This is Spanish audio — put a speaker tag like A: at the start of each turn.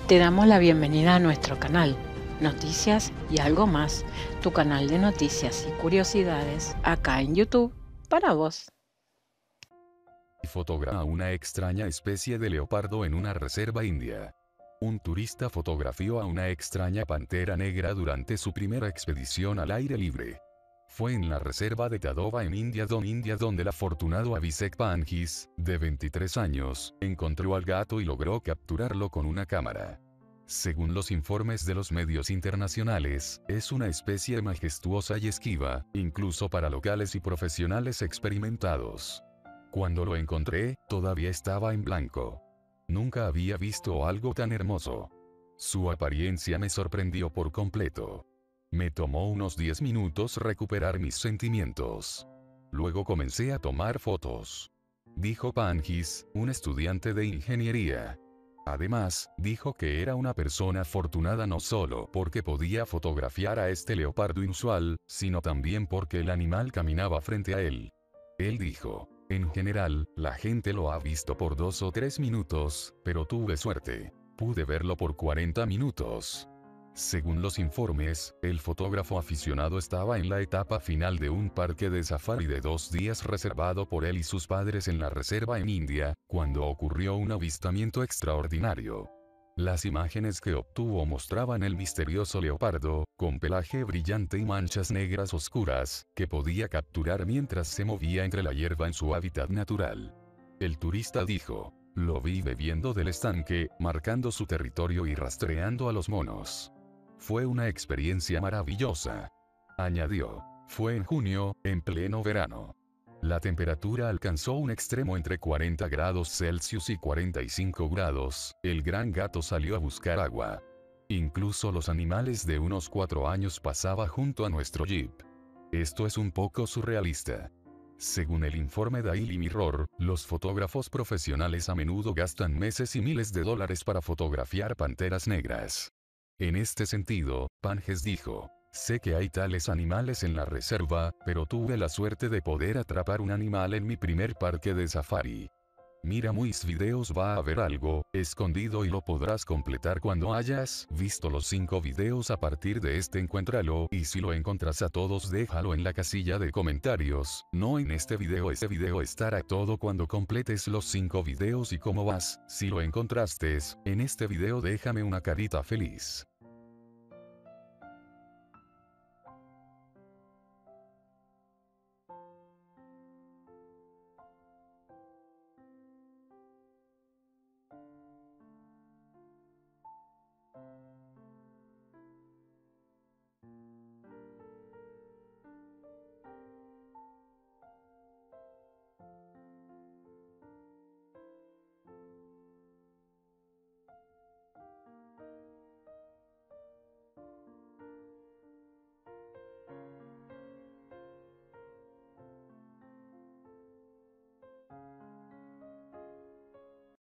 A: Te damos la bienvenida a nuestro canal, Noticias y algo más, tu canal de noticias y curiosidades acá en YouTube para vos.
B: Fotografa a una extraña especie de leopardo en una reserva india. Un turista fotografió a una extraña pantera negra durante su primera expedición al aire libre. Fue en la reserva de Tadova en India donde el afortunado Abhishek Panjis, de 23 años, encontró al gato y logró capturarlo con una cámara. Según los informes de los medios internacionales, es una especie majestuosa y esquiva, incluso para locales y profesionales experimentados. Cuando lo encontré, todavía estaba en blanco. Nunca había visto algo tan hermoso. Su apariencia me sorprendió por completo. Me tomó unos 10 minutos recuperar mis sentimientos. Luego comencé a tomar fotos. Dijo Panjis, un estudiante de ingeniería. Además, dijo que era una persona afortunada no solo porque podía fotografiar a este leopardo inusual, sino también porque el animal caminaba frente a él. Él dijo: en general, la gente lo ha visto por 2 o 3 minutos, pero tuve suerte. Pude verlo por 40 minutos. Según los informes, el fotógrafo aficionado estaba en la etapa final de un parque de safari de 2 días reservado por él y sus padres en la reserva en India, cuando ocurrió un avistamiento extraordinario. Las imágenes que obtuvo mostraban el misterioso leopardo, con pelaje brillante y manchas negras oscuras, que podía capturar mientras se movía entre la hierba en su hábitat natural. El turista dijo: lo vi bebiendo del estanque, marcando su territorio y rastreando a los monos. Fue una experiencia maravillosa. Añadió: fue en junio, en pleno verano. La temperatura alcanzó un extremo entre 40 grados Celsius y 45 grados, el gran gato salió a buscar agua. Incluso los animales de unos 4 años pasaba junto a nuestro jeep. Esto es un poco surrealista. Según el informe Daily Mirror, los fotógrafos profesionales a menudo gastan meses y miles de dólares para fotografiar panteras negras. En este sentido, Panjis dijo: sé que hay tales animales en la reserva, pero tuve la suerte de poder atrapar un animal en mi primer parque de safari. Mira mis videos, va a haber algo escondido y lo podrás completar cuando hayas visto los 5 videos a partir de este. Encuéntralo, y si lo encuentras a todos déjalo en la casilla de comentarios, no en este video. Video estará todo cuando completes los 5 videos. ¿Y cómo vas? Si lo encontraste en este video déjame una carita feliz.